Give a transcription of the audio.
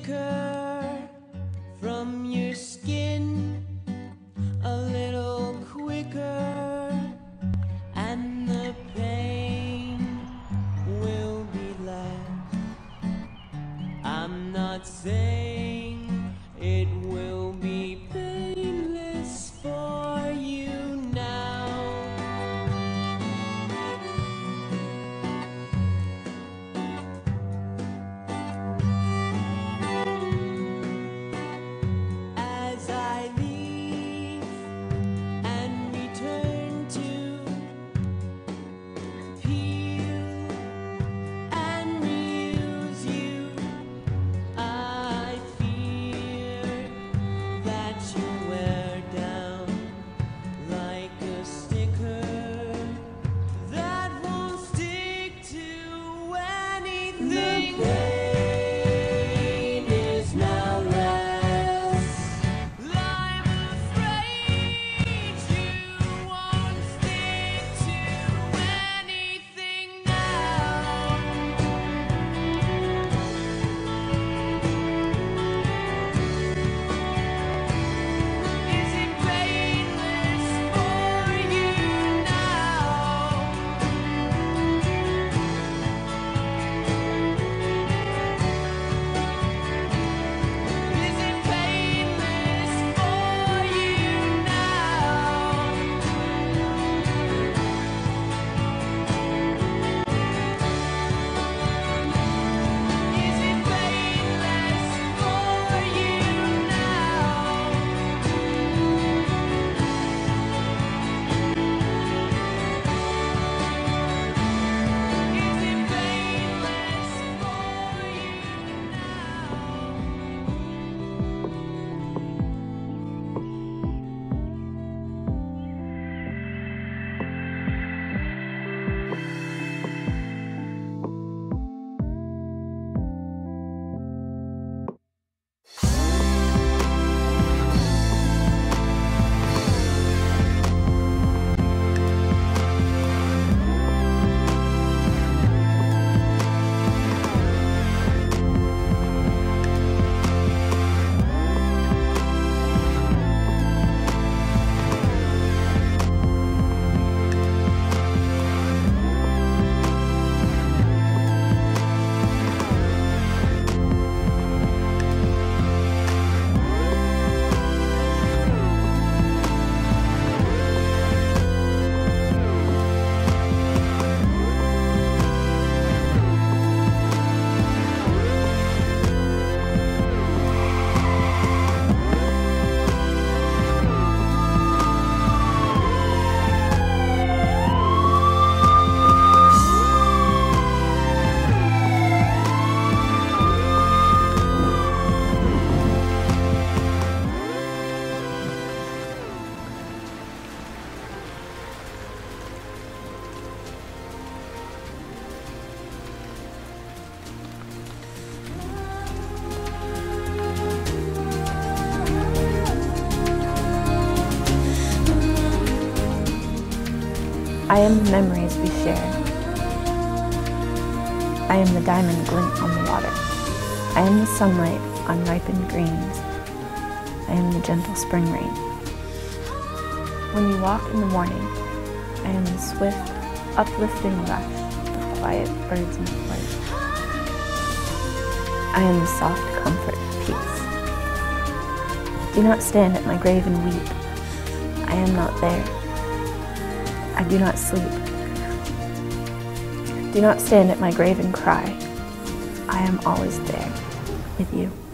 thicker from your skin, a little quicker, and the pain will be less. I'm not saying it will be painless for you now. As I leave and return to peel and reuse you, I fear that you'll wear down like a sticker that won't stick to anything. The pain is now less. I'm afraid you won't stick to anything now. Is it painless for you now? Is it painless for you now? Is it painless for you now? Is it painless for you I am the memories we share. I am the diamond glint on the water. I am the sunlight on ripened greens. I am the gentle spring rain. When you walk in the morning, I am the swift, uplifting rush of quiet birds in flight. I am the soft comfort of peace. Do not stand at my grave and weep. I am not there. I do not sleep. Do not stand at my grave and cry. I am always there with you.